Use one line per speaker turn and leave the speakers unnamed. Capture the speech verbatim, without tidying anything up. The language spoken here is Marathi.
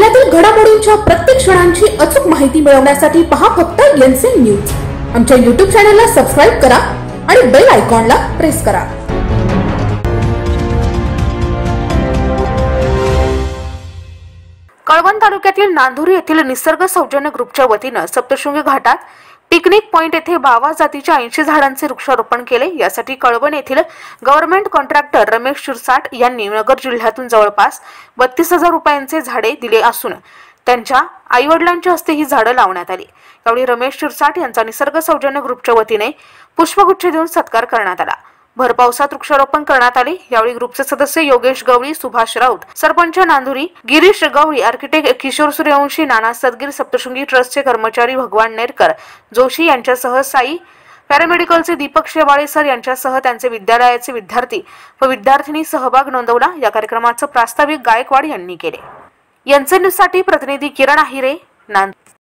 जिल्ह्यातील घडामोडींच्या प्रत्येक क्षणांची अचूक माहिती मिळवण्यासाठी पहा फक्त एनसीएन न्यूज। आमच्या यूट्यूब चॅनलला सबस्क्राइब करा आणि बेल आयकॉनला प्रेस करा।
कळवण तालुक्यातील नांदुरी येथील निसर्ग सौजन्य ग्रुपच्या वतीने सप्तशृंगी घाटात पिकनिक पॉइंट येथे बावा जातीच्या ऐंशी झाडांचे वृक्षारोपण केले। यासाठी कळवण येथील गव्हर्नमेंट कॉन्ट्रॅक्टर रमेश शिरसाट यांनी नगर जिल्ह्यातून जवळपास बत्तीस हजार रुपयांचे झाडे दिले असून त्यांच्या आईवडिलांच्या हस्ते ही झाडे लावण्यात आली। यावेळी रमेश शिरसाट यांचा निसर्ग सौजन्य ग्रुपच्या वतीने पुष्पगुच्छ देऊन सत्कार करण्यात आला। भर पावसात वृक्षारोपण करण्यात आले। यावेळी ग्रुपचे सदस्य योगेश गवळी, सुभाष राऊत, सरपंच नांदुरी गिरीश गवळी, आर्किटेक्ट किशोर सूर्यवंशी, नाना सदगीर, सप्तशृंगी ट्रस्टचे कर्मचारी भगवान नेरकर जोशी यांच्यासह साई पॅरामेडिकलचे दीपक शेवाळे सर यांच्यासह त्यांचे विद्यालयाचे विद्यार्थी व विद्यार्थिनी सहभाग नोंदवला। या कार्यक्रमाचे प्रास्ताविक गायकवाड यांनी केले। एनसीएन न्यूजसाठी प्रतिनिधी किरण आहिरे, नांदुरी।